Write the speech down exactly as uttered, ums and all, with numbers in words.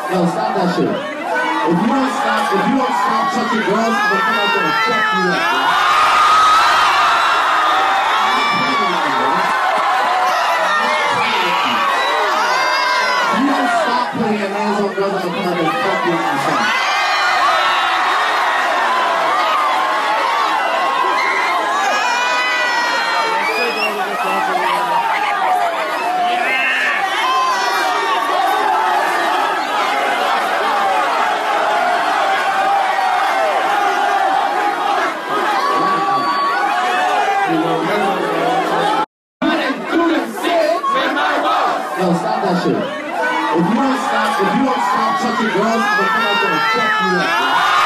Yo, stop that shit. If you don't stop, if you don't stop touching girls, I'm gonna come out there and fuck you up, bro. If you don't stop putting your hands on girls, I'm gonna come out there and fuck you up myself. Yo, stop that shit. If you don't stop, if you don't stop touching girls, I'm gonna come out there and fuck you up, bro.